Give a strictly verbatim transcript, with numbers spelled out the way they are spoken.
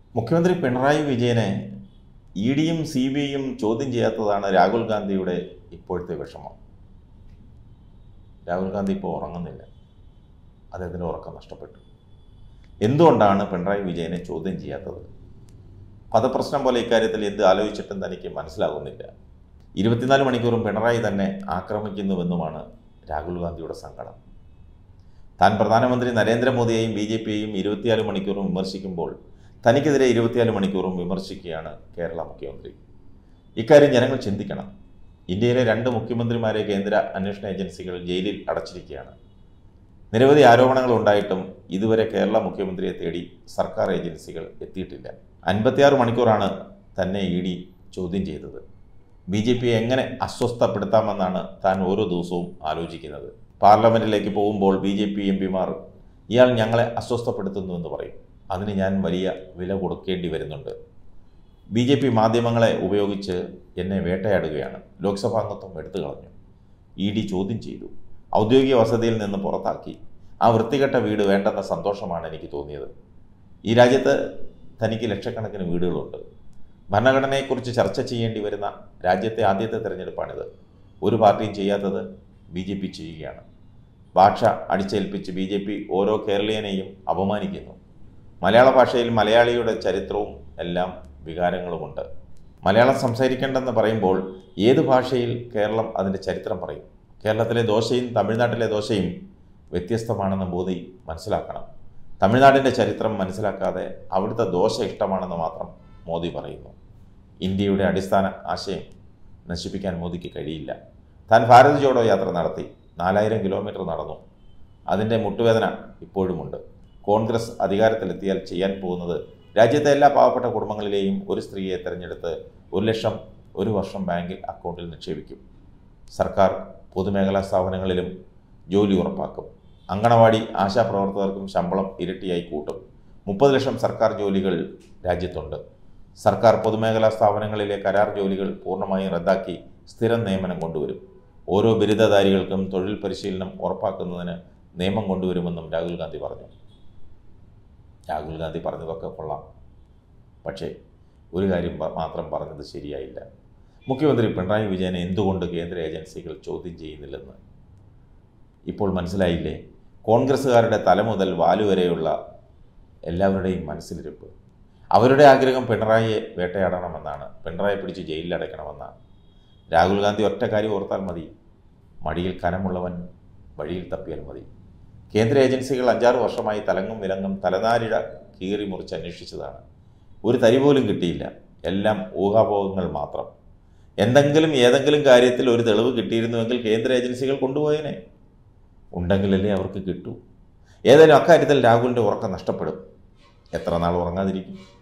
മുഖ്യമന്ത്രി പിണറായി വിജയനെ ഇ ഡിയും സി ബി ഐയും ചോദ്യം ചെയ്യാത്തതാണ് രാഹുൽ ഗാന്ധിയുടെ ഇപ്പോഴത്തെ വിഷമം. രാഹുൽ ഗാന്ധി ഇപ്പോൾ ഉറങ്ങുന്നില്ല, അദ്ദേഹത്തിന് ഉറക്കം നഷ്ടപ്പെട്ടു. എന്തുകൊണ്ടാണ് പിണറായി വിജയനെ ചോദ്യം ചെയ്യാത്തത്? പദപ്രശ്നം പോലെ ഇക്കാര്യത്തിൽ എന്ത് ആലോചിച്ചിട്ടും തനിക്ക് മനസ്സിലാകുന്നില്ല. ഇരുപത്തിനാല് മണിക്കൂറും പിണറായി തന്നെ ആക്രമിക്കുന്നുവെന്നുമാണ് രാഹുൽ ഗാന്ധിയുടെ സങ്കടം. താൻ പ്രധാനമന്ത്രി നരേന്ദ്രമോദിയെയും ബി ജെ പിയെയും ഇരുപത്തിനാല് മണിക്കൂറും വിമർശിക്കുമ്പോൾ തനിക്കെതിരെ ഇരുപത്തിനാല് മണിക്കൂറും വിമർശിക്കുകയാണ് കേരള മുഖ്യമന്ത്രി. ഇക്കാര്യം ജനങ്ങൾ ചിന്തിക്കണം. ഇന്ത്യയിലെ രണ്ട് മുഖ്യമന്ത്രിമാരെ കേന്ദ്ര അന്വേഷണ ഏജൻസികൾ ജയിലിൽ അടച്ചിരിക്കുകയാണ്. നിരവധി ആരോപണങ്ങൾ ഉണ്ടായിട്ടും ഇതുവരെ കേരള മുഖ്യമന്ത്രിയെ തേടി സർക്കാർ ഏജൻസികൾ എത്തിയിട്ടില്ല. അൻപത്തിയാറ് മണിക്കൂറാണ് തന്നെ ഇ ഡി ചോദ്യം ചെയ്തത്. ബി ജെ പിയെ എങ്ങനെ അസ്വസ്ഥപ്പെടുത്താമെന്നാണ് താൻ ഓരോ ദിവസവും ആലോചിക്കുന്നത്. പാർലമെൻറ്റിലേക്ക് പോകുമ്പോൾ ബി ജെ പി എം പിമാർ ഇയാൾ ഞങ്ങളെ അസ്വസ്ഥപ്പെടുത്തുന്നുവെന്ന് പറയും. അതിന് ഞാൻ വലിയ വില കൊടുക്കേണ്ടി വരുന്നുണ്ട്. ബി ജെ പി മാധ്യമങ്ങളെ ഉപയോഗിച്ച് എന്നെ വേട്ടയാടുകയാണ്. ലോക്സഭാംഗത്വം എടുത്തു കളഞ്ഞു. ഇ ഡി ചോദ്യം ചെയ്തു. ഔദ്യോഗിക വസതിയിൽ നിന്ന് പുറത്താക്കി. ആ വൃത്തികെട്ട വീട് വേണ്ടെന്ന സന്തോഷമാണ് എനിക്ക് തോന്നിയത്. ഈ രാജ്യത്ത് തനിക്ക് ലക്ഷക്കണക്കിന് വീടുകളുണ്ട്. ഭരണഘടനയെക്കുറിച്ച് ചർച്ച ചെയ്യേണ്ടി വരുന്ന രാജ്യത്തെ ആദ്യത്തെ തെരഞ്ഞെടുപ്പാണിത്. ഒരു പാർട്ടിയും ചെയ്യാത്തത് ബി ജെ പി ചെയ്യുകയാണ്. ഭാഷ അടിച്ചേൽപ്പിച്ച് ബി ജെ പി ഓരോ കേരളീയനെയും അപമാനിക്കുന്നു. മലയാള ഭാഷയിൽ മലയാളിയുടെ ചരിത്രവും എല്ലാം വികാരങ്ങളുമുണ്ട്. മലയാളം സംസാരിക്കേണ്ടെന്ന് പറയുമ്പോൾ ഏത് ഭാഷയിൽ കേരളം അതിൻ്റെ ചരിത്രം പറയും? കേരളത്തിലെ ദോശയും തമിഴ്നാട്ടിലെ ദോശയും വ്യത്യസ്തമാണെന്ന് മോദി മനസ്സിലാക്കണം. തമിഴ്നാടിൻ്റെ ചരിത്രം മനസ്സിലാക്കാതെ അവിടുത്തെ ദോശ ഇഷ്ടമാണെന്ന് മാത്രം മോദി പറയുന്നു. ഇന്ത്യയുടെ അടിസ്ഥാന ആശയം നശിപ്പിക്കാൻ മോദിക്ക് കഴിയില്ല. താൻ ഭാരത് ജോഡോ യാത്ര നടത്തി. നാലായിരം കിലോമീറ്റർ നടന്നു. അതിൻ്റെ മുട്ടുവേദന ഇപ്പോഴുമുണ്ട്. കോൺഗ്രസ് അധികാരത്തിലെത്തിയാൽ ചെയ്യാൻ പോകുന്നത് രാജ്യത്തെ എല്ലാ പാവപ്പെട്ട കുടുംബങ്ങളിലെയും ഒരു സ്ത്രീയെ തിരഞ്ഞെടുത്ത് ഒരു ലക്ഷം ഒരു വർഷം ബാങ്കിൽ അക്കൗണ്ടിൽ നിക്ഷേപിക്കും. സർക്കാർ പൊതുമേഖലാ സ്ഥാപനങ്ങളിലും ജോലി ഉറപ്പാക്കും. അങ്കണവാടി ആശാപ്രവർത്തകർക്കും ശമ്പളം ഇരട്ടിയായി കൂട്ടും. മുപ്പത് ലക്ഷം സർക്കാർ ജോലികൾ രാജ്യത്തുണ്ട്. സർക്കാർ പൊതുമേഖലാ സ്ഥാപനങ്ങളിലെ കരാർ ജോലികൾ പൂർണ്ണമായും റദ്ദാക്കി സ്ഥിരം നിയമനം കൊണ്ടുവരും. ഓരോ ബിരുദധാരികൾക്കും തൊഴിൽ പരിശീലനം ഉറപ്പാക്കുന്നതിന് നിയമം കൊണ്ടുവരുമെന്നും രാഹുൽ ഗാന്ധി പറഞ്ഞു. രാഹുൽ ഗാന്ധി പറഞ്ഞതൊക്കെ കൊള്ളാം. പക്ഷേ ഒരു കാര്യം മാത്രം പറഞ്ഞത് ശരിയായില്ല. മുഖ്യമന്ത്രി പിണറായി വിജയനെ എന്തുകൊണ്ട് കേന്ദ്ര ഏജൻസികൾ ചോദ്യം ചെയ്യുന്നില്ലെന്ന് ഇപ്പോൾ മനസ്സിലായില്ലേ? കോൺഗ്രസ്സുകാരുടെ തല മുതൽ വാലു വരെയുള്ള എല്ലാവരുടെയും മനസ്സിലിരിപ്പ്. അവരുടെ ആഗ്രഹം പിണറായിയെ വേട്ടയാടണമെന്നാണ്, പിണറായി പിടിച്ച് ജയിലിലടയ്ക്കണമെന്നാണ്. രാഹുൽ ഗാന്ധി ഒറ്റ കാര്യം ഓർത്താൽ മതി: മടിയിൽ കനമുള്ളവൻ വഴിയിൽ തപ്പിയാൽ മതി. കേന്ദ്ര ഏജൻസികൾ അഞ്ചാറ് വർഷമായി തലങ്ങും വിലങ്ങും തലനാരിഴ കീറി മുറിച്ച് അന്വേഷിച്ചതാണ്. ഒരു തരി പോലും കിട്ടിയില്ല. എല്ലാം ഊഹാപോഹങ്ങൾ മാത്രം. എന്തെങ്കിലും ഏതെങ്കിലും കാര്യത്തിൽ ഒരു തെളിവ് കിട്ടിയിരുന്നുവെങ്കിൽ കേന്ദ്ര ഏജൻസികൾ കൊണ്ടുപോയേനെ. ഉണ്ടെങ്കിലല്ലേ അവർക്ക് കിട്ടൂ. ഏതായാലും അക്കാര്യത്തിൽ രാഹുലിൻ്റെ ഉറക്കം നഷ്ടപ്പെടും. എത്ര നാൾ ഉറങ്ങാതിരിക്കും?